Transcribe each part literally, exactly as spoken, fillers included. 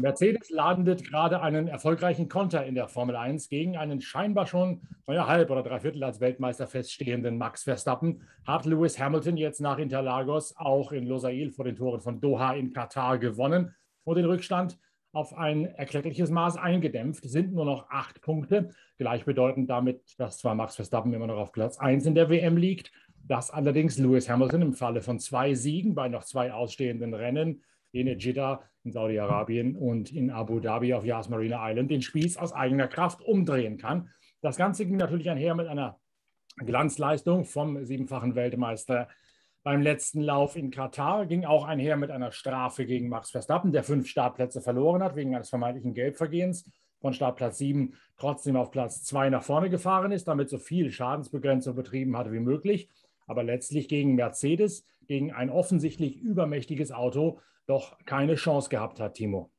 Mercedes landet gerade einen erfolgreichen Konter in der Formel eins gegen einen scheinbar schon naja, halb oder dreiviertel als Weltmeister feststehenden Max Verstappen. Hat Lewis Hamilton jetzt nach Interlagos auch in Losail vor den Toren von Doha in Katar gewonnen und den Rückstand auf ein erkleckliches Maß eingedämpft. Sind nur noch acht Punkte, gleichbedeutend damit, dass zwar Max Verstappen immer noch auf Platz eins in der W M liegt, dass allerdings Lewis Hamilton im Falle von zwei Siegen bei noch zwei ausstehenden Rennen in Jeddah in Saudi-Arabien und in Abu Dhabi auf Yas Marina Island den Spieß aus eigener Kraft umdrehen kann. Das Ganze ging natürlich einher mit einer Glanzleistung vom siebenfachen Weltmeister beim letzten Lauf in Katar, ging auch einher mit einer Strafe gegen Max Verstappen, der fünf Startplätze verloren hat wegen eines vermeintlichen Gelbvergehens, von Startplatz sieben trotzdem auf Platz zwei nach vorne gefahren ist, damit so viel Schadensbegrenzung betrieben hatte wie möglich, aber letztlich gegen Mercedes, gegen ein offensichtlich übermächtiges Auto, doch keine Chance gehabt hat, Timo.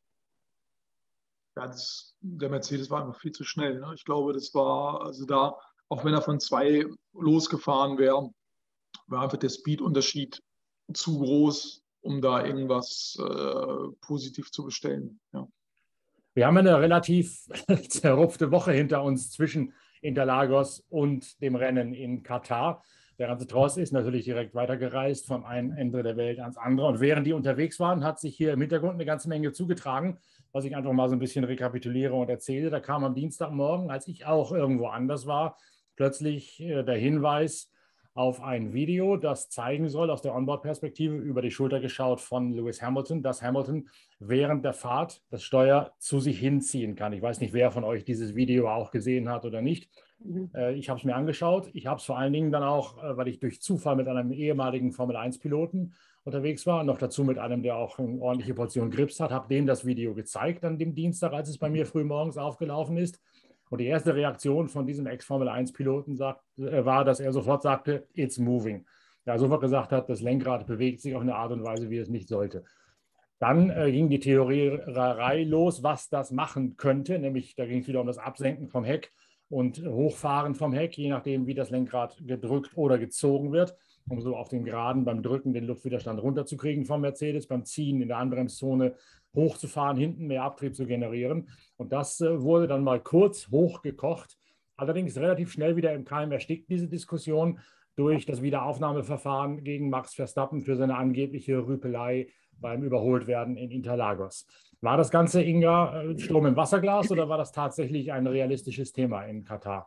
Ja, das, der Mercedes war einfach viel zu schnell. Ne? Ich glaube, das war, also da, auch wenn er von zwei losgefahren wäre, war einfach der Speed-Unterschied zu groß, um da irgendwas äh, positiv zu bestellen. Ja. Wir haben eine relativ zerrupfte Woche hinter uns zwischen Interlagos und dem Rennen in Katar. Der ganze Tross ist natürlich direkt weitergereist vom einen Ende der Welt ans andere. Und während die unterwegs waren, hat sich hier im Hintergrund eine ganze Menge zugetragen, was ich einfach mal so ein bisschen rekapituliere und erzähle. Da kam am Dienstagmorgen, als ich auch irgendwo anders war, plötzlich der Hinweis auf ein Video, das zeigen soll, aus der Onboard-Perspektive über die Schulter geschaut von Lewis Hamilton, dass Hamilton während der Fahrt das Steuer zu sich hinziehen kann. Ich weiß nicht, wer von euch dieses Video auch gesehen hat oder nicht. Mhm. Ich habe es mir angeschaut. Ich habe es vor allen Dingen dann auch, weil ich durch Zufall mit einem ehemaligen Formel eins Piloten unterwegs war, noch dazu mit einem, der auch eine ordentliche Portion Grips hat, habe dem das Video gezeigt an dem Dienstag, als es bei mir früh morgens aufgelaufen ist. Und die erste Reaktion von diesem Ex-Formel eins Piloten sagt, äh, war, dass er sofort sagte, it's moving. Er sofort gesagt hat, das Lenkrad bewegt sich auf eine Art und Weise, wie es nicht sollte. Dann äh, ging die Theorierei los, was das machen könnte. Nämlich, da ging es wieder um das Absenken vom Heck und Hochfahren vom Heck, je nachdem, wie das Lenkrad gedrückt oder gezogen wird, um so auf den Geraden beim Drücken den Luftwiderstand runterzukriegen vom Mercedes, beim Ziehen in der Anbremszone hochzufahren, hinten mehr Abtrieb zu generieren. Und das äh, wurde dann mal kurz hochgekocht, allerdings relativ schnell wieder im Keim erstickt, diese Diskussion, durch das Wiederaufnahmeverfahren gegen Max Verstappen für seine angebliche Rüpelei beim Überholtwerden in Interlagos. War das Ganze, Inga, Sturm im Wasserglas oder war das tatsächlich ein realistisches Thema in Katar?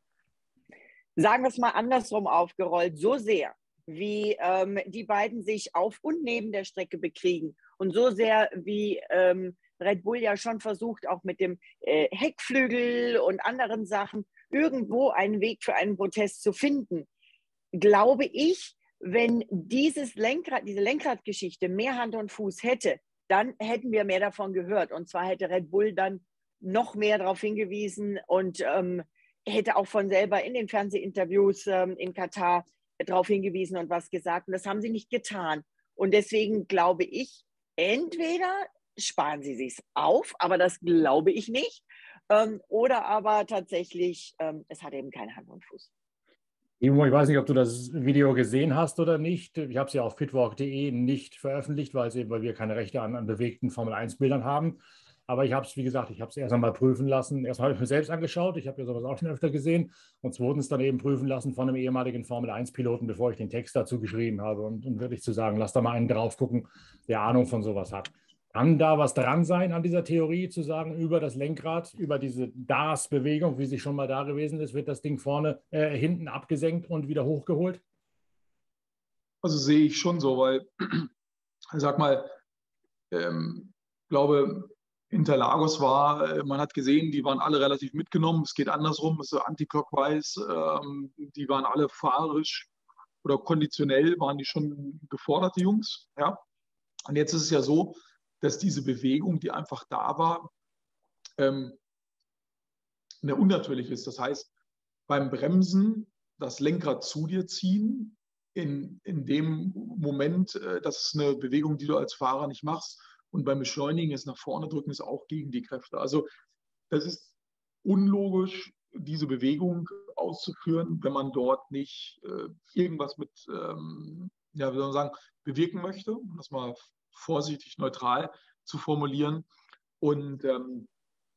Sagen wir es mal andersrum aufgerollt, so sehr, wie ähm, die beiden sich auf und neben der Strecke bekriegen und so sehr, wie ähm, Red Bull ja schon versucht, auch mit dem äh, Heckflügel und anderen Sachen irgendwo einen Weg für einen Protest zu finden, glaube ich, wenn dieses Lenkrad, diese Lenkradgeschichte mehr Hand und Fuß hätte, dann hätten wir mehr davon gehört. Und zwar hätte Red Bull dann noch mehr darauf hingewiesen und ähm, hätte auch von selber in den Fernsehinterviews ähm, in Katar darauf hingewiesen und was gesagt. Und das haben sie nicht getan. Und deswegen glaube ich, entweder sparen sie sich auf, aber das glaube ich nicht, ähm, oder aber tatsächlich, ähm, es hat eben keine Hand und Fuß. Timo, ich weiß nicht, ob du das Video gesehen hast oder nicht. Ich habe es ja auf pitwalk punkt de nicht veröffentlicht, weil, es eben, weil wir keine Rechte an, an bewegten Formel eins Bildern haben. Aber ich habe es, wie gesagt, ich habe es erst einmal prüfen lassen. Erstmal habe ich mir selbst angeschaut. Ich habe ja sowas auch schon öfter gesehen. Und zweitens dann eben prüfen lassen von einem ehemaligen Formel eins Piloten, bevor ich den Text dazu geschrieben habe. Und, und wirklich zu sagen, lass da mal einen drauf gucken, der Ahnung von sowas hat. Kann da was dran sein an dieser Theorie, zu sagen, über das Lenkrad, über diese D A S-Bewegung, wie sie schon mal da gewesen ist, wird das Ding vorne, äh, hinten abgesenkt und wieder hochgeholt? Also sehe ich schon so, weil, sag mal, ähm, glaube, Interlagos war, man hat gesehen, die waren alle relativ mitgenommen. Es geht andersrum, es ist anti-clockwise. Ähm, die waren alle fahrerisch oder konditionell, waren die schon geforderte Jungs. Ja? Und jetzt ist es ja so, dass diese Bewegung, die einfach da war, ähm, eine unnatürlich ist. Das heißt, beim Bremsen das Lenkrad zu dir ziehen, in, in dem Moment, äh, das ist eine Bewegung, die du als Fahrer nicht machst. Und beim Beschleunigen ist nach vorne drücken, ist auch gegen die Kräfte. Also das ist unlogisch, diese Bewegung auszuführen, wenn man dort nicht äh, irgendwas mit, ähm, ja, wie soll man sagen, bewirken möchte, um das mal vorsichtig neutral zu formulieren. Und ähm,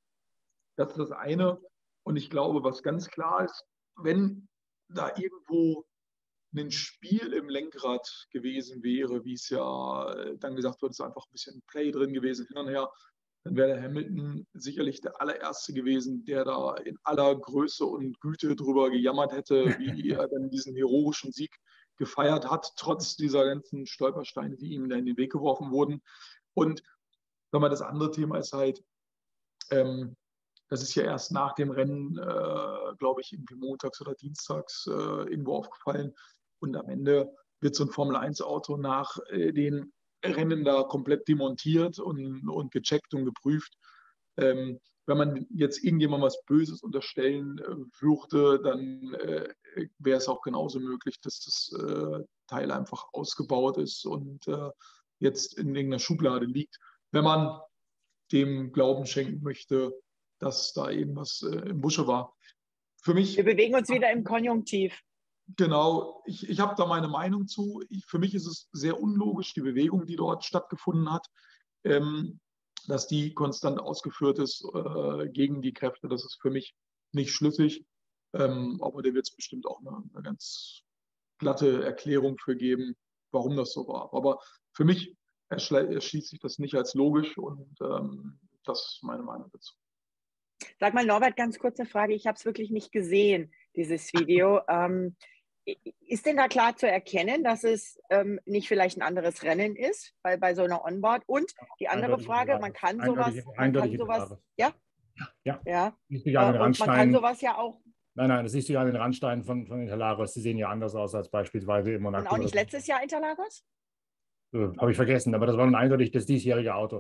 das ist das eine. Und ich glaube, was ganz klar ist, wenn da irgendwo ein Spiel im Lenkrad gewesen wäre, wie es ja äh, dann gesagt wird, ist einfach ein bisschen Play drin gewesen, hin und her, dann wäre der Hamilton sicherlich der allererste gewesen, der da in aller Größe und Güte drüber gejammert hätte, wie er dann diesen heroischen Sieg gefeiert hat, trotz dieser ganzen Stolpersteine, die ihm da in den Weg geworfen wurden. Und sag mal, das andere Thema ist halt, ähm, das ist ja erst nach dem Rennen, äh, glaube ich, irgendwie montags oder dienstags äh, irgendwo aufgefallen. Und am Ende wird so ein Formel eins Auto nach äh, den Rennen da komplett demontiert und, und gecheckt und geprüft. Ähm, wenn man jetzt irgendjemandem was Böses unterstellen äh, würde, dann äh, wäre es auch genauso möglich, dass das äh, Teil einfach ausgebaut ist und äh, jetzt in irgendeiner Schublade liegt. Wenn man dem Glauben schenken möchte, dass da irgendwas äh, im Busche war. Für mich. Wir bewegen uns wieder im Konjunktiv. Genau, ich, ich habe da meine Meinung zu. Ich, für mich ist es sehr unlogisch, die Bewegung, die dort stattgefunden hat, ähm, dass die konstant ausgeführt ist äh, gegen die Kräfte. Das ist für mich nicht schlüssig. Ähm, aber da wird es bestimmt auch eine, eine ganz glatte Erklärung für geben, warum das so war. Aber für mich erschließt sich das nicht als logisch und ähm, das ist meine Meinung dazu. Sag mal, Norbert, ganz kurze Frage. Ich habe es wirklich nicht gesehen, dieses Video. Ähm, ist denn da klar zu erkennen, dass es ähm, nicht vielleicht ein anderes Rennen ist, weil bei so einer Onboard? Und die andere Eindeutig Frage, man kann sowas, eindeutig, man kann eindeutig sowas, ja, ja, ja, siehst du ja an den äh, und man kann Randsteinen. sowas ja auch. Nein, nein, das siehst du ja an den Randsteinen von, von Interlagos. Die sehen ja anders aus als beispielsweise in Und Monaco. auch nicht letztes Jahr Interlagos? Äh, Habe ich vergessen, aber das war nun eindeutig das diesjährige Auto.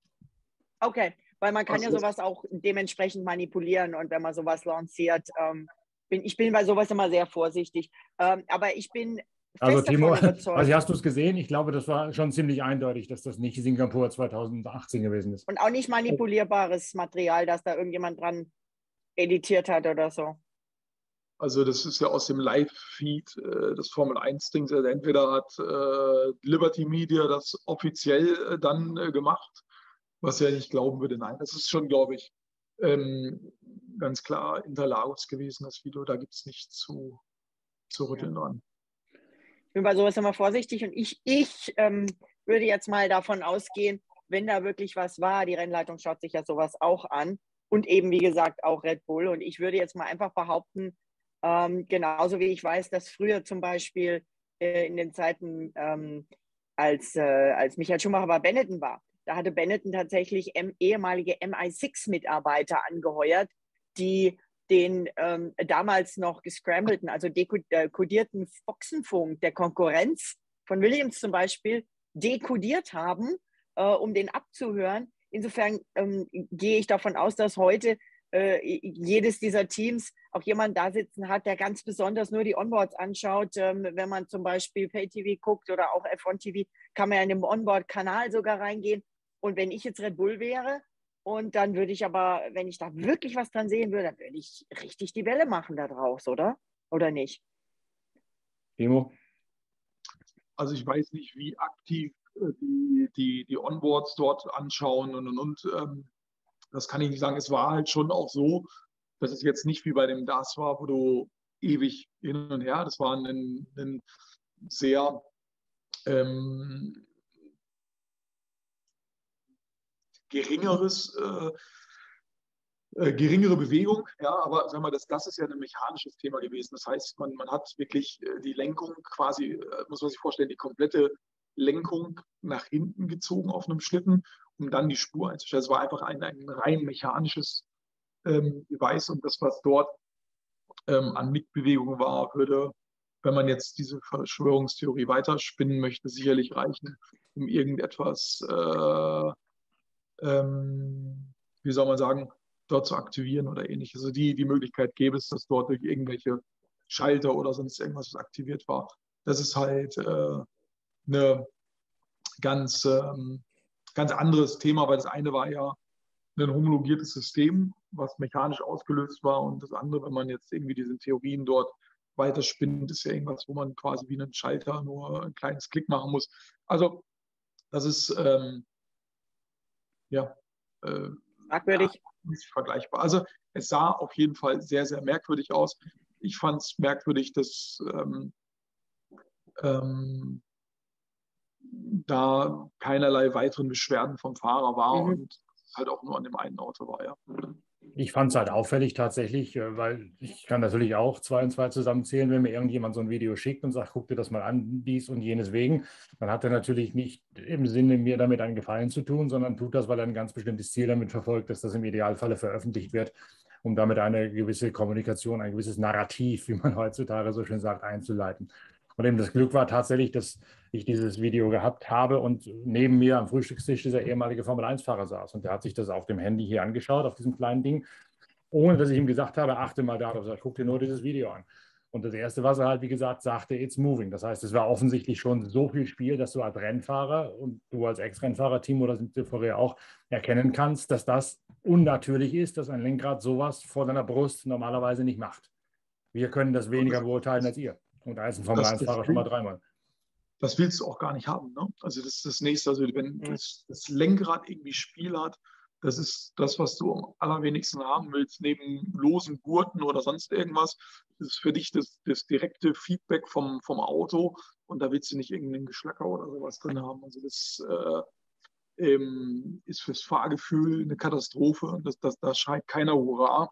Okay, weil man kann Was ja ist- sowas auch dementsprechend manipulieren und wenn man sowas lanciert, ähm, bin, ich bin bei sowas immer sehr vorsichtig. Ähm, aber ich bin Also fest Timo, davon überzeugt. also hast du es gesehen? Ich glaube, das war schon ziemlich eindeutig, dass das nicht Singapur zweitausendachtzehn gewesen ist. Und auch nicht manipulierbares Material, dass da irgendjemand dran editiert hat oder so. Also das ist ja aus dem Live-Feed äh, des Formel eins-Dings. Also entweder hat äh, Liberty Media das offiziell äh, dann äh, gemacht, was ja nicht glauben würde. Nein, das ist schon, glaube ich, ähm, ganz klar Interlagos gewesen, das Video. Da gibt es nichts zu, zu rütteln dran. Ich bin bei sowas immer vorsichtig und ich, ich ähm, würde jetzt mal davon ausgehen, wenn da wirklich was war, die Rennleitung schaut sich ja sowas auch an und eben, wie gesagt, auch Red Bull. Und ich würde jetzt mal einfach behaupten, ähm, genauso wie ich weiß, dass früher zum Beispiel äh, in den Zeiten, ähm, als, äh, als Michael Schumacher bei Benetton war, da hatte Benetton tatsächlich M ehemalige M I sechs Mitarbeiter angeheuert, die den ähm, damals noch gescrambleten, also dekodierten Foxenfunk der Konkurrenz von Williams zum Beispiel dekodiert haben, äh, um den abzuhören. Insofern ähm, gehe ich davon aus, dass heute äh, jedes dieser Teams auch jemand da sitzen hat, der ganz besonders nur die Onboards anschaut. Ähm, wenn man zum Beispiel Pay-T V guckt oder auch F eins T V, kann man ja in den Onboard-Kanal sogar reingehen. Und wenn ich jetzt Red Bull wäre, und dann würde ich aber, wenn ich da wirklich was dran sehen würde, dann würde ich richtig die Welle machen da draus, oder? Oder nicht? Timo? Also ich weiß nicht, wie aktiv äh, die, die, die Onboards dort anschauen und, und, und. Ähm, das kann ich nicht sagen. Es war halt schon auch so, dass es jetzt nicht wie bei dem D A S war, wo du ewig hin und her, das war ein, ein sehr ähm, geringeres, äh, äh, geringere Bewegung, ja, aber sagen wir, das, das ist ja ein mechanisches Thema gewesen. Das heißt, man, man hat wirklich äh, die Lenkung quasi, äh, muss man sich vorstellen, die komplette Lenkung nach hinten gezogen auf einem Schlitten, um dann die Spur einzustellen. Es war einfach ein, ein rein mechanisches ähm, Device und das, was dort ähm, an Mitbewegung war, würde, wenn man jetzt diese Verschwörungstheorie weiterspinnen möchte, sicherlich reichen, um irgendetwas, äh, ähm, wie soll man sagen, dort zu aktivieren oder ähnliches. Also die, die Möglichkeit gäbe es, dass dort durch irgendwelche Schalter oder sonst irgendwas aktiviert war. Das ist halt äh, eine ganz, ähm, ganz anderes Thema, weil das eine war ja ein homologiertes System, was mechanisch ausgelöst war und das andere, wenn man jetzt irgendwie diese Theorien dort weiterspinnt, ist ja irgendwas, wo man quasi wie einen Schalter nur ein kleines Klick machen muss. Also das ist ähm, ja äh, Merkwürdig. Ja, nicht vergleichbar. Also es sah auf jeden Fall sehr, sehr merkwürdig aus. Ich fand es merkwürdig, dass ähm, ähm, da keinerlei weiteren Beschwerden vom Fahrer war Mhm. und es halt auch nur an dem einen Auto war, ja. Ich fand es halt auffällig tatsächlich, äh, weil ich kann natürlich auch zwei und zwei zusammenzählen, wenn mir irgendjemand so ein Video schickt und sagt, guck dir das mal an, dies und jenes wegen, dann hat er natürlich nicht im Sinne, mir damit einen Gefallen zu tun, sondern tut das, weil er ein ganz bestimmtes Ziel damit verfolgt, dass das im Idealfalle veröffentlicht wird, um damit eine gewisse Kommunikation, ein gewisses Narrativ, wie man heutzutage so schön sagt, einzuleiten. Und eben das Glück war tatsächlich, dass ich dieses Video gehabt habe und neben mir am Frühstückstisch dieser ehemalige Formel eins Fahrer saß. Und der hat sich das auf dem Handy hier angeschaut, auf diesem kleinen Ding, ohne dass ich ihm gesagt habe, achte mal darauf, ich guck dir nur dieses Video an. Und das Erste, was er halt, wie gesagt, sagte, it's moving. Das heißt, es war offensichtlich schon so viel Spiel, dass du als Rennfahrer und du als Ex-Rennfahrer, Timo, oder sind vorher auch, erkennen kannst, dass das unnatürlich ist, dass ein Lenkrad sowas vor deiner Brust normalerweise nicht macht. Wir können das weniger beurteilen als ihr. Und da ist ein Formel eins Fahrer schon mal dreimal. Das willst du auch gar nicht haben. Ne? Also das ist das Nächste. Also wenn das, das Lenkrad irgendwie Spiel hat, das ist das, was du am allerwenigsten haben willst, neben losen Gurten oder sonst irgendwas. Das ist für dich das, das direkte Feedback vom, vom Auto und da willst du nicht irgendeinen Geschlacker oder sowas drin haben. Also das äh, ähm, ist fürs Fahrgefühl eine Katastrophe und das, das, da schreit keiner Hurra.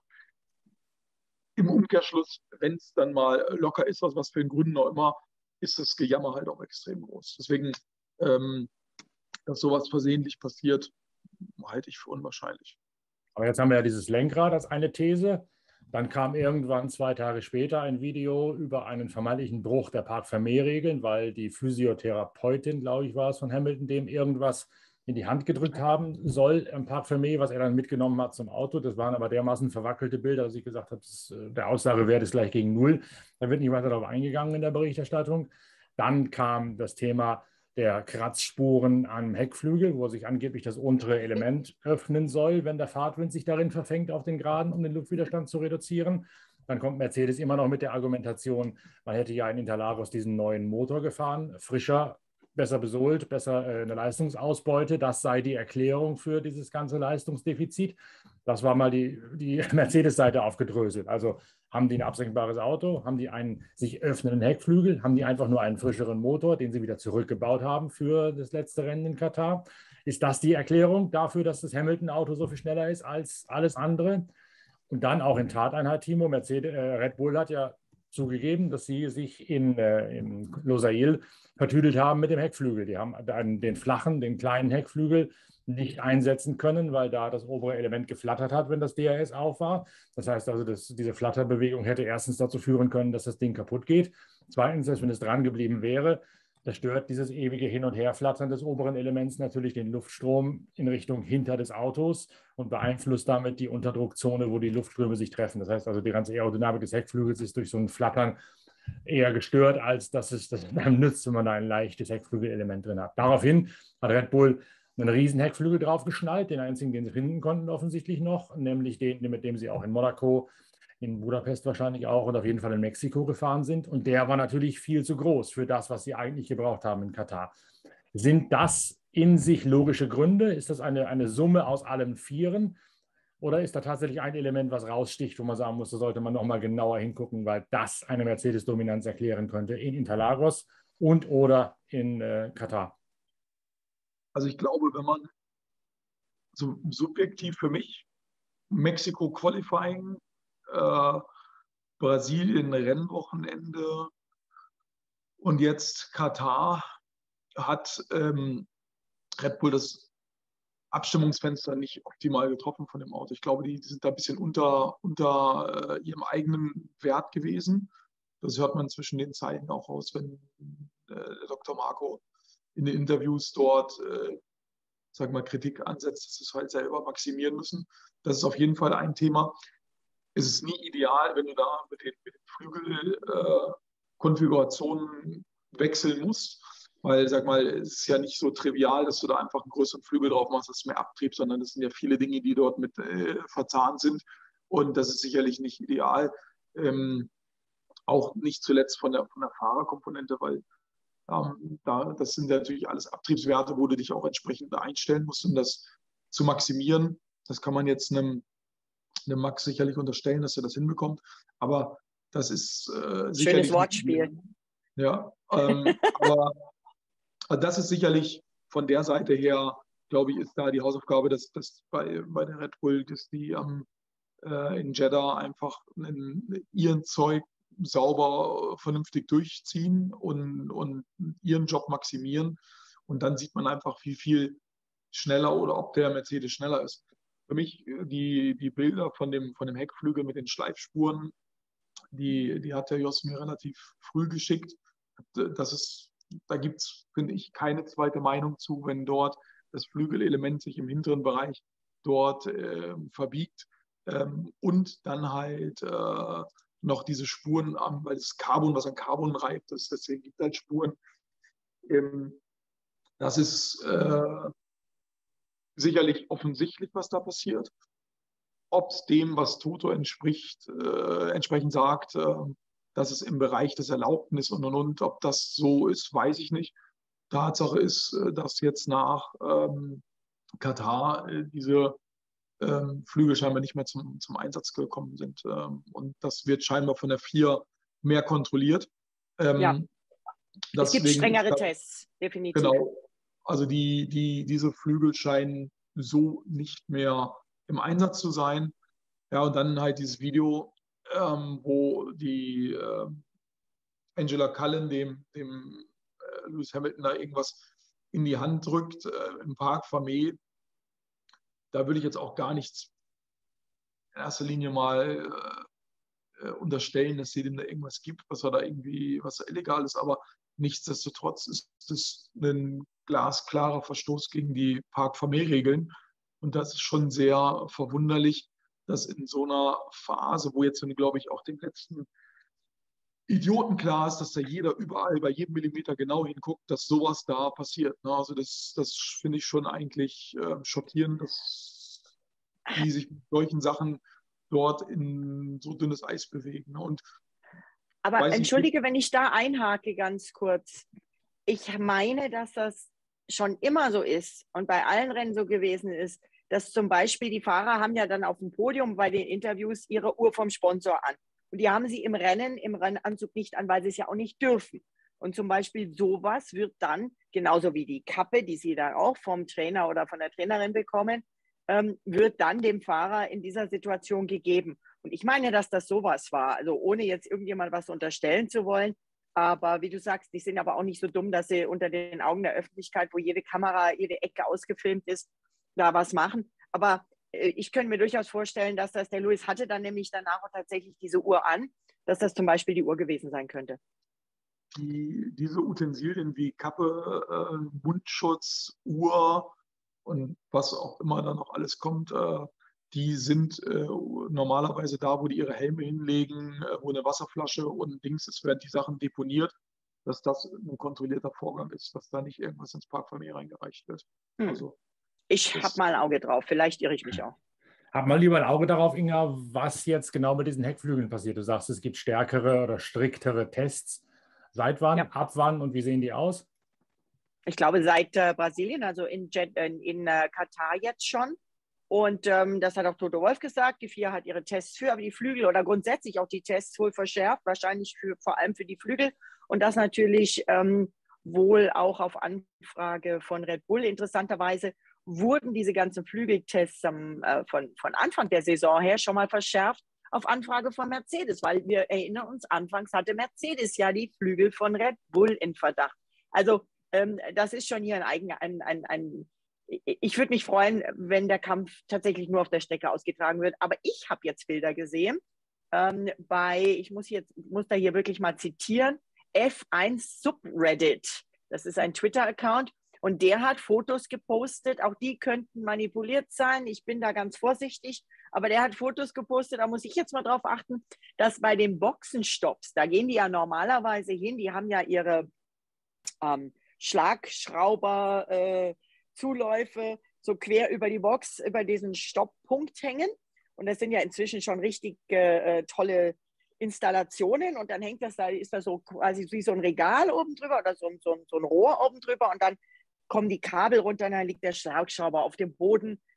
Im Umkehrschluss, wenn es dann mal locker ist, aus was für Gründen auch immer, ist das Gejammer halt auch extrem groß. Deswegen, ähm, dass sowas versehentlich passiert, halte ich für unwahrscheinlich. Aber jetzt haben wir ja dieses Lenkrad als eine These. Dann kam irgendwann zwei Tage später ein Video über einen vermeintlichen Bruch der Parc-Fermé-Regeln, weil die Physiotherapeutin, glaube ich, war es von Hamilton, dem irgendwas in die Hand gedrückt haben soll am Parc Fermé, was er dann mitgenommen hat zum Auto. Das waren aber dermaßen verwackelte Bilder, dass ich gesagt habe, das, der Aussagewert ist gleich gegen null. Da wird nicht weiter darauf eingegangen in der Berichterstattung. Dann kam das Thema der Kratzspuren am Heckflügel, wo sich angeblich das untere Element öffnen soll, wenn der Fahrtwind sich darin verfängt auf den Geraden, um den Luftwiderstand zu reduzieren. Dann kommt Mercedes immer noch mit der Argumentation, man hätte ja in Interlagos diesen neuen Motor gefahren, frischer, besser besohlt, besser äh, eine Leistungsausbeute. Das sei die Erklärung für dieses ganze Leistungsdefizit. Das war mal die, die Mercedes-Seite aufgedröselt. Also haben die ein absenkbares Auto, haben die einen sich öffnenden Heckflügel, haben die einfach nur einen frischeren Motor, den sie wieder zurückgebaut haben für das letzte Rennen in Katar. Ist das die Erklärung dafür, dass das Hamilton-Auto so viel schneller ist als alles andere? Und dann auch in Tateinheit, Timo, Mercedes, äh, Red Bull hat ja zugegeben, dass sie sich in, äh, in Losail vertüdelt haben mit dem Heckflügel. Die haben einen, den flachen, den kleinen Heckflügel nicht einsetzen können, weil da das obere Element geflattert hat, wenn das D R S auf war. Das heißt also, dass diese Flatterbewegung hätte erstens dazu führen können, dass das Ding kaputt geht. Zweitens, dass wenn es dran geblieben wäre, das stört dieses ewige Hin- und Herflattern des oberen Elements natürlich den Luftstrom in Richtung hinter des Autos und beeinflusst damit die Unterdruckzone, wo die Luftströme sich treffen. Das heißt also, die ganze Aerodynamik des Heckflügels ist durch so ein Flattern eher gestört, als dass es das einem nützt, wenn man da ein leichtes Heckflügelelement drin hat. Daraufhin hat Red Bull einen riesen Heckflügel draufgeschnallt, den einzigen, den sie finden konnten offensichtlich noch, nämlich den, mit dem sie auch in Monaco, in Budapest wahrscheinlich auch und auf jeden Fall in Mexiko gefahren sind. Und der war natürlich viel zu groß für das, was sie eigentlich gebraucht haben in Katar. Sind das in sich logische Gründe? Ist das eine, eine Summe aus allen Vieren? Oder ist da tatsächlich ein Element, was raussticht, wo man sagen muss, da sollte man noch mal genauer hingucken, weil das eine Mercedes-Dominanz erklären könnte in Interlagos und oder in äh, Katar? Also ich glaube, wenn man so subjektiv für mich Mexiko Qualifying, äh, Brasilien Rennwochenende und jetzt Katar hat ähm, Red Bull das Abstimmungsfenster nicht optimal getroffen von dem Auto. Ich glaube, die, die sind da ein bisschen unter, unter äh, ihrem eigenen Wert gewesen. Das hört man zwischen den Zeilen auch raus, wenn äh, Doktor Marco in den Interviews dort äh, sag mal, Kritik ansetzt, dass sie es halt selber maximieren müssen. Das ist auf jeden Fall ein Thema. Es ist nie ideal, wenn du da mit den, mit den Flügelkonfigurationen äh, wechseln musst, weil, sag mal, es ist ja nicht so trivial, dass du da einfach einen größeren Flügel drauf machst, das ist mehr Abtrieb, sondern es sind ja viele Dinge, die dort mit äh, verzahnt sind und das ist sicherlich nicht ideal. Ähm, auch nicht zuletzt von der, von der Fahrerkomponente, weil ähm, da, das sind natürlich alles Abtriebswerte, wo du dich auch entsprechend einstellen musst und das zu maximieren. Das kann man jetzt einem, einem Max sicherlich unterstellen, dass er das hinbekommt. Aber das ist äh, sicherlich... Schönes Wortspiel. Ja, ähm, aber das ist sicherlich von der Seite her, glaube ich, ist da die Hausaufgabe, dass, dass bei, bei der Red Bull, dass die ähm, äh, in Jeddah einfach in, ihren Zeug sauber, vernünftig durchziehen und, und ihren Job maximieren. Und dann sieht man einfach, wie viel schneller oder ob der Mercedes schneller ist. Für mich die, die Bilder von dem, von dem Heckflügel mit den Schleifspuren, die, die hat der Jos mir relativ früh geschickt. Das ist, da gibt es, finde ich, keine zweite Meinung zu, wenn dort das Flügelelement sich im hinteren Bereich dort äh, verbiegt ähm, und dann halt äh, noch diese Spuren, am, weil das Carbon, was an Carbon reibt, das, deswegen gibt es halt Spuren. Ähm, das ist äh, sicherlich offensichtlich, was da passiert. Ob es dem, was Toto entspricht, äh, entsprechend sagt, äh, dass es im Bereich des Erlaubten ist und und und, ob das so ist, weiß ich nicht. Tatsache ist, äh, dass jetzt nach ähm, Katar äh, diese ähm, Flüge scheinbar nicht mehr zum, zum Einsatz gekommen sind. Ähm, und das wird scheinbar von der F I A mehr kontrolliert. Ähm, ja. Es gibt strengere da, Tests, definitiv. Genau. Also die, die, diese Flügel scheinen so nicht mehr im Einsatz zu sein. Ja, und dann halt dieses Video, ähm, wo die äh, Angela Cullen dem, dem äh, Lewis Hamilton da irgendwas in die Hand drückt, äh, im Park Vermeer. Da würde ich jetzt auch gar nichts in erster Linie mal äh, unterstellen, dass sie dem da irgendwas gibt, was er da irgendwie, was da illegal ist. Aber nichtsdestotrotz ist das ein glasklarer Verstoß gegen die Park Vermeer-Regeln. Und das ist schon sehr verwunderlich, dass in so einer Phase, wo jetzt, glaube ich, auch den letzten Idioten klar ist, dass da jeder überall bei jedem Millimeter genau hinguckt, dass sowas da passiert. Ne? Also das, das finde ich schon eigentlich äh, schockierend, dass die sich mit solchen Sachen dort in so dünnes Eis bewegen. Ne? Und aber entschuldige, nicht, wenn ich da einhake ganz kurz. Ich meine, dass das schon immer so ist und bei allen Rennen so gewesen ist, dass zum Beispiel die Fahrer haben ja dann auf dem Podium bei den Interviews ihre Uhr vom Sponsor an. Und die haben sie im Rennen, im Rennanzug nicht an, weil sie es ja auch nicht dürfen. Und zum Beispiel sowas wird dann, genauso wie die Kappe, die sie dann auch vom Trainer oder von der Trainerin bekommen, ähm, wird dann dem Fahrer in dieser Situation gegeben. Und ich meine, dass das sowas war, also ohne jetzt irgendjemand was unterstellen zu wollen. Aber wie du sagst, die sind aber auch nicht so dumm, dass sie unter den Augen der Öffentlichkeit, wo jede Kamera, jede Ecke ausgefilmt ist, da was machen. Aber äh, ich könnte mir durchaus vorstellen, dass das der Lewis hatte dann nämlich danach auch tatsächlich diese Uhr an, dass das zum Beispiel die Uhr gewesen sein könnte. Die, diese Utensilien wie Kappe, äh, Mundschutz, Uhr und was auch immer da noch alles kommt, äh, die sind äh, normalerweise da, wo die ihre Helme hinlegen, äh, wo eine Wasserflasche und Dings ist, werden die Sachen deponiert, dass das ein kontrollierter Vorgang ist, dass da nicht irgendwas ins Park Vermeer reingereicht wird. Hm. Also, ich habe mal ein Auge drauf, vielleicht irre ich mich auch. Hab mal lieber ein Auge darauf, Inga, was jetzt genau mit diesen Heckflügeln passiert. Du sagst, es gibt stärkere oder striktere Tests. Seit wann, ja. ab wann und wie sehen die aus? Ich glaube, seit äh, Brasilien, also in, Jet, in, in äh, Katar jetzt schon. Und ähm, das hat auch Toto Wolff gesagt. Die F I A hat ihre Tests für, aber die Flügel oder grundsätzlich auch die Tests wohl verschärft, wahrscheinlich für, vor allem für die Flügel. Und das natürlich ähm, wohl auch auf Anfrage von Red Bull. Interessanterweise wurden diese ganzen Flügeltests ähm, äh, von, von Anfang der Saison her schon mal verschärft auf Anfrage von Mercedes, weil wir erinnern uns, anfangs hatte Mercedes ja die Flügel von Red Bull in Verdacht. Also ähm, das ist schon hier ein eigener, ein, ein, ein ich würde mich freuen, wenn der Kampf tatsächlich nur auf der Strecke ausgetragen wird. Aber ich habe jetzt Bilder gesehen ähm, bei, ich muss, jetzt, muss da hier wirklich mal zitieren, F eins Subreddit. Das ist ein Twitter-Account und der hat Fotos gepostet. Auch die könnten manipuliert sein. Ich bin da ganz vorsichtig. Aber der hat Fotos gepostet. Da muss ich jetzt mal drauf achten, dass bei den Boxenstopps, da gehen die ja normalerweise hin, die haben ja ihre ähm, Schlagschrauber, äh, Zuläufe so quer über die Box, über diesen Stopppunkt hängen. Und das sind ja inzwischen schon richtig äh, tolle Installationen. Und dann hängt das da, ist da so quasi wie so ein Regal oben drüber oder so, so, so ein Rohr oben drüber. Und dann kommen die Kabel runter und dann liegt der Schlagschrauber auf dem Boden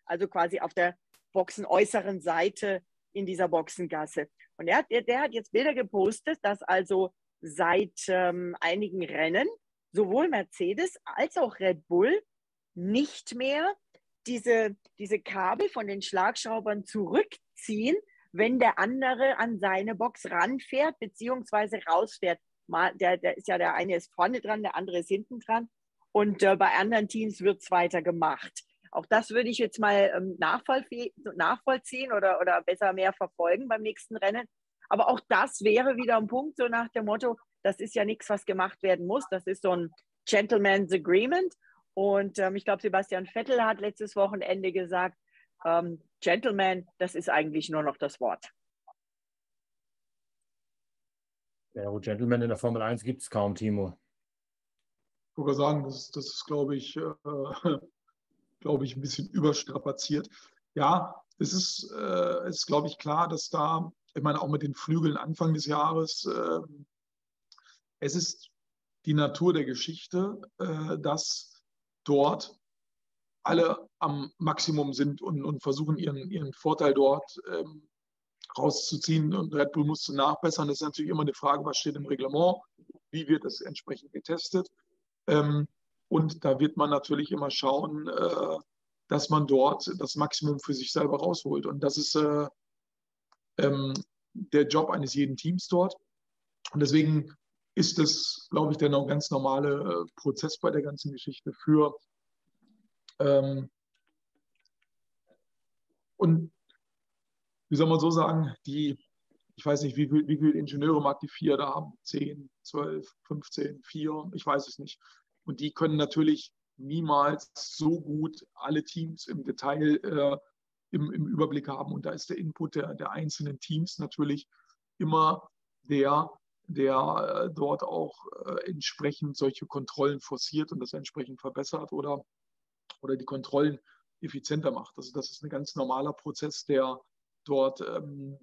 also quasi auf der boxenäußeren Seite in dieser Boxengasse. Und er hat, der, der hat jetzt Bilder gepostet, dass also seit ähm, einigen Rennen sowohl Mercedes als auch Red Bull nicht mehr diese, diese Kabel von den Schlagschraubern zurückziehen, wenn der andere an seine Box ranfährt beziehungsweise rausfährt. Mal, der, der ist ja, der eine ist vorne dran, der andere ist hinten dran. Und äh, bei anderen Teams wird es weiter gemacht. Auch das würde ich jetzt mal ähm, nachvollziehen oder, oder besser mehr verfolgen beim nächsten Rennen. Aber auch das wäre wieder ein Punkt, so nach dem Motto, das ist ja nichts, was gemacht werden muss. Das ist so ein Gentleman's Agreement. Und ähm, ich glaube, Sebastian Vettel hat letztes Wochenende gesagt, ähm, Gentleman, das ist eigentlich nur noch das Wort. Ja, gut, Gentleman in der Formel eins gibt es kaum, Timo. Ich würde sagen, das, das ist, glaube ich, äh, glaube ich, ein bisschen überstrapaziert. Ja, es ist, äh, ist, glaube ich, klar, dass da, ich meine, auch mit den Flügeln Anfang des Jahres, äh, es ist die Natur der Geschichte, äh, dass dort alle am Maximum sind und, und versuchen, ihren, ihren Vorteil dort ähm, rauszuziehen. Und Red Bull musste nachbessern. Das ist natürlich immer eine Frage, was steht im Reglement, wie wird es entsprechend getestet. Ähm, und da wird man natürlich immer schauen, äh, dass man dort das Maximum für sich selber rausholt. Und das ist äh, ähm, der Job eines jeden Teams dort. Und deswegen ist es, glaube ich, der noch ganz normale äh, Prozess bei der ganzen Geschichte für ähm, und wie soll man so sagen, die, ich weiß nicht, wie viele wie viel Ingenieure mag die vier da haben, zehn, zwölf, fünfzehn, vier, ich weiß es nicht. Und die können natürlich niemals so gut alle Teams im Detail äh, im, im Überblick haben. Und da ist der Input der, der einzelnen Teams natürlich immer der, der äh, dort auch äh, entsprechend solche Kontrollen forciert und das entsprechend verbessert oder, oder die Kontrollen effizienter macht. Also das ist ein ganz normaler Prozess, der dort, ähm,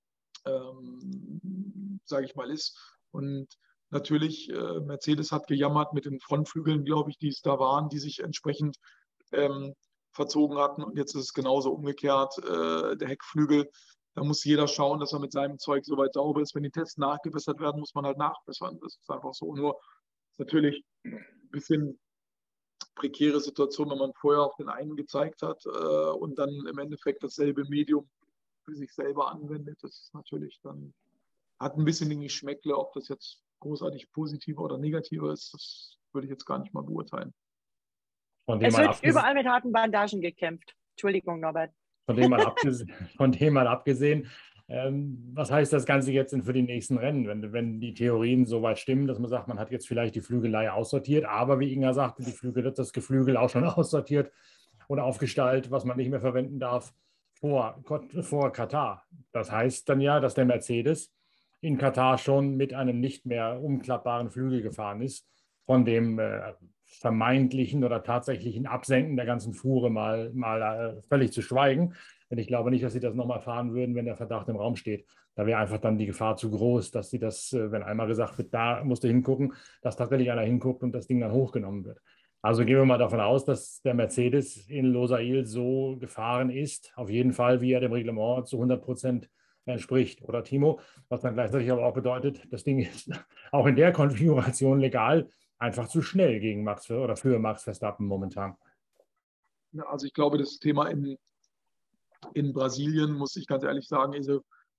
ähm, sage ich mal, ist. Und natürlich, äh, Mercedes hat gejammert mit den Frontflügeln, glaube ich, die es da waren, die sich entsprechend ähm, verzogen hatten. Und jetzt ist es genauso umgekehrt, äh, der Heckflügel. Da muss jeder schauen, dass er mit seinem Zeug soweit sauber ist. Wenn die Tests nachgebessert werden, muss man halt nachbessern. Das ist einfach so. Nur ist natürlich ein bisschen prekäre Situation, wenn man vorher auf den einen gezeigt hat äh, und dann im Endeffekt dasselbe Medium für sich selber anwendet. Das ist natürlich dann, hat ein bisschen den Geschmäckle, ob das jetzt großartig positiver oder negativer ist, das würde ich jetzt gar nicht mal beurteilen. Von dem Es mal wird abgesehen, überall mit harten Bandagen gekämpft. Entschuldigung, Norbert. von dem mal abgesehen, von dem mal abgesehen ähm, was heißt das Ganze jetzt denn für die nächsten Rennen, wenn, wenn die Theorien so weit stimmen, dass man sagt, man hat jetzt vielleicht die Flügelei aussortiert, aber wie Inga sagte, die Flügel, das Geflügel auch schon aussortiert oder aufgestaltet, was man nicht mehr verwenden darf vor, vor Katar. Das heißt dann ja, dass der Mercedes in Katar schon mit einem nicht mehr umklappbaren Flügel gefahren ist, von dem äh, vermeintlichen oder tatsächlichen Absenken der ganzen Fuhre mal, mal äh, völlig zu schweigen. Denn ich glaube nicht, dass sie das nochmal fahren würden, wenn der Verdacht im Raum steht. Da wäre einfach dann die Gefahr zu groß, dass sie das, äh, wenn einmal gesagt wird, da musst du hingucken, dass tatsächlich einer hinguckt und das Ding dann hochgenommen wird. Also gehen wir mal davon aus, dass der Mercedes in Losail so gefahren ist, auf jeden Fall, wie er dem Reglement zu hundert Prozent entspricht. Oder Timo, was dann gleichzeitig aber auch bedeutet, das Ding ist auch in der Konfiguration legal einfach zu schnell gegen Max oder für Max Verstappen momentan. Also ich glaube, das Thema in, in Brasilien, muss ich ganz ehrlich sagen, ist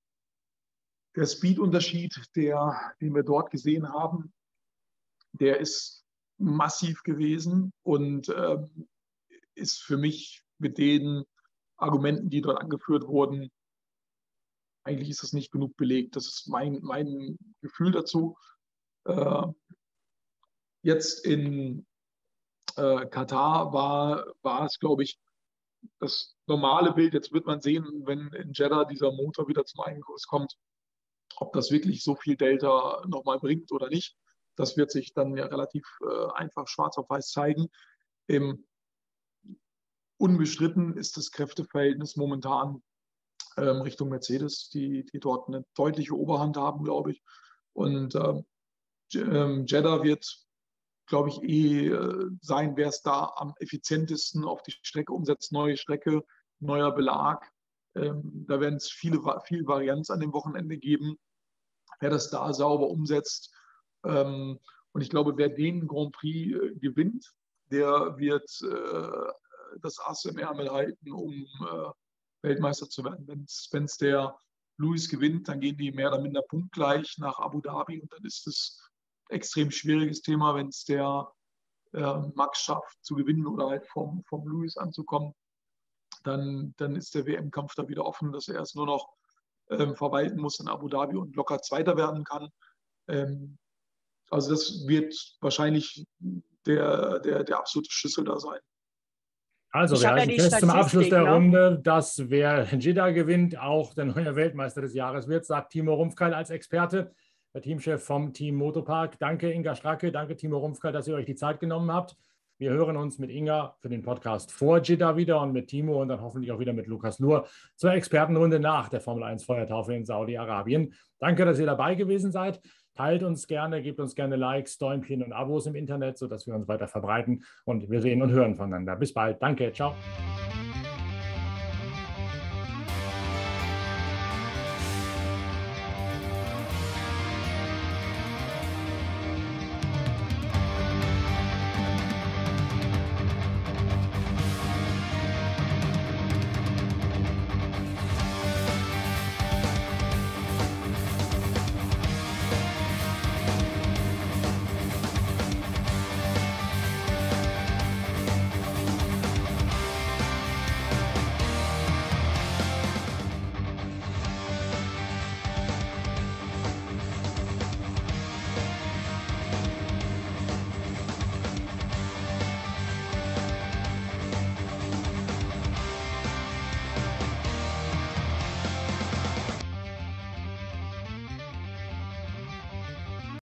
der Speed-Unterschied, der, den wir dort gesehen haben, der ist massiv gewesen und äh, ist für mich mit den Argumenten, die dort angeführt wurden, eigentlich ist das nicht genug belegt. Das ist mein, mein Gefühl dazu. Äh, jetzt in äh, Katar war, war es, glaube ich, das normale Bild. Jetzt wird man sehen, wenn in Jeddah dieser Motor wieder zum Einkurs kommt, ob das wirklich so viel Delta nochmal bringt oder nicht. Das wird sich dann ja relativ äh, einfach schwarz auf weiß zeigen. Ähm, unbestritten ist das Kräfteverhältnis momentan ähm, Richtung Mercedes, die, die dort eine deutliche Oberhand haben, glaube ich. Und ähm, Jeddah wird glaube ich, eh äh, sein, wer es da am effizientesten auf die Strecke umsetzt. Neue Strecke, neuer Belag. Ähm, da werden es viele, viel Varianz an dem Wochenende geben, wer das da sauber umsetzt. Ähm, und ich glaube, wer den Grand Prix äh, gewinnt, der wird äh, das Ass im Ärmel halten, um äh, Weltmeister zu werden. Wenn es der Lewis gewinnt, dann gehen die mehr oder minder punktgleich nach Abu Dhabi und dann ist es ein extrem schwieriges Thema, wenn es der äh, Max schafft zu gewinnen oder halt vom, vom Lewis anzukommen. Dann, dann ist der W M-Kampf da wieder offen, dass er es nur noch ähm, verwalten muss in Abu Dhabi und locker Zweiter werden kann. Ähm, also das wird wahrscheinlich der, der, der absolute Schlüssel da sein. Also, Ich wir habe ja halten die fest zum Abschluss Statistik, der ne? Runde, dass wer Jeddah gewinnt, auch der neue Weltmeister des Jahres wird, sagt Timo Rumpfkeil als Experte, der Teamchef vom Team Motopark. Danke, Inga Stracke, danke, Timo Rumpfkeil, dass ihr euch die Zeit genommen habt. Wir hören uns mit Inga für den Podcast vor Jeddah wieder und mit Timo und dann hoffentlich auch wieder mit Lukas Luhr zur Expertenrunde nach der Formel eins Feuertaufe in Saudi-Arabien. Danke, dass ihr dabei gewesen seid. Teilt uns gerne, gebt uns gerne Likes, Däumchen und Abos im Internet, sodass wir uns weiter verbreiten. Und wir sehen und hören voneinander. Bis bald. Danke. Ciao.